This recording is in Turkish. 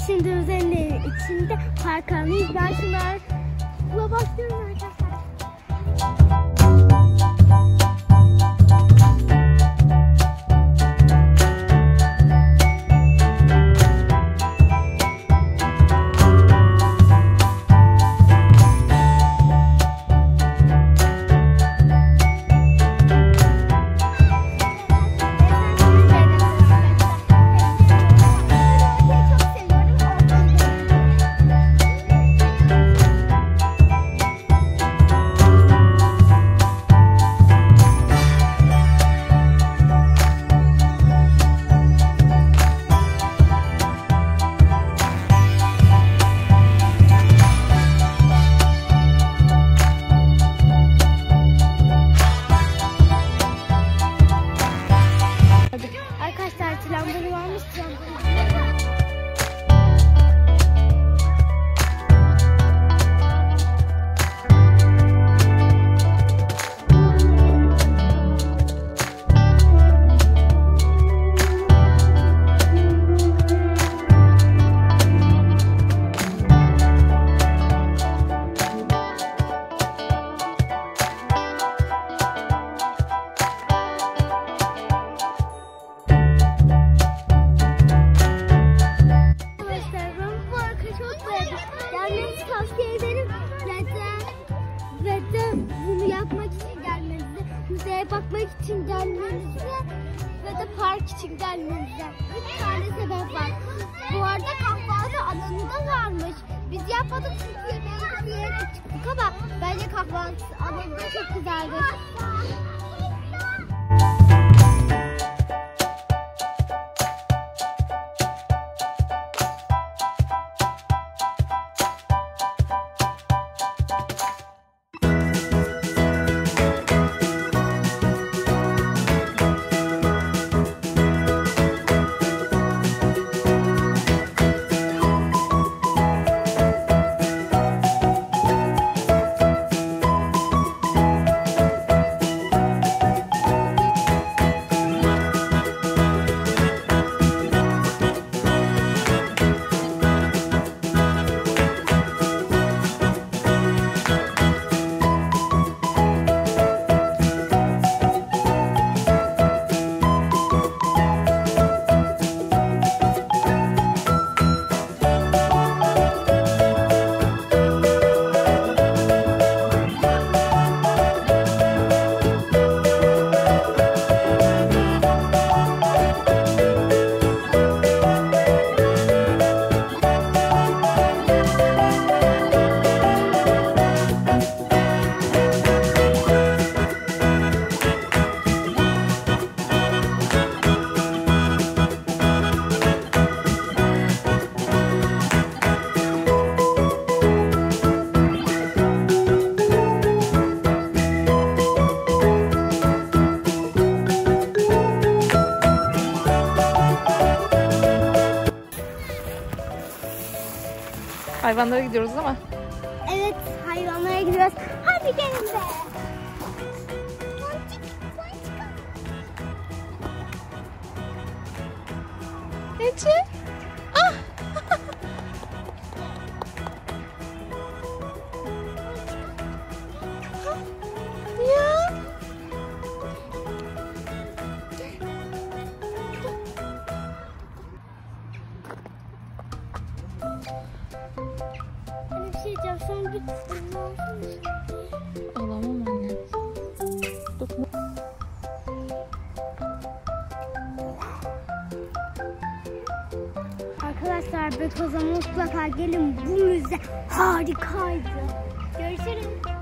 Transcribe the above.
şimdi üzerinde içinde park alanıyız. Ben şunlar kula başlıyorum arkadaşlar. Arkadaşlar trambolü varmış, tavsiye ederim ve de bunu yapmak için gelmenizi, müzeye bakmak için gelmenizi ve de park için gelmenizi. 3 tane sebep var. Bu arada kahvaltı alanı da varmış. Biz yapmadık çünkü yemeğimizi yiyerek çıktık ama bence kahvaltı alanı da çok güzeldir. Hayvanlara gidiyoruz ama. Evet, hayvanlara gidiyoruz. Hadi gelin be. Ece. Ah. Ya. Bir şey diyeceğim, sonra bir Alamam anne. Dokunma. Arkadaşlar Beykoz'a mutlaka gelin, bu müze harikaydı. Görüşürüz.